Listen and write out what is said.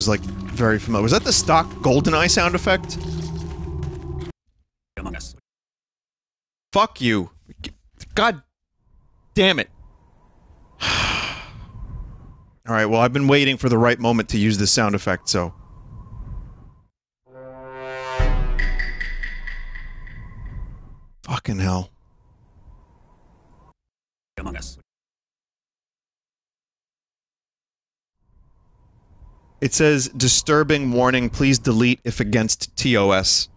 was, like, very familiar. Was that the stock GoldenEye sound effect? Among Us. Fuck you. God damn it. Alright, well, I've been waiting for the right moment to use this sound effect, so... Fucking hell. Among Us. It says, disturbing warning, please delete if against TOS.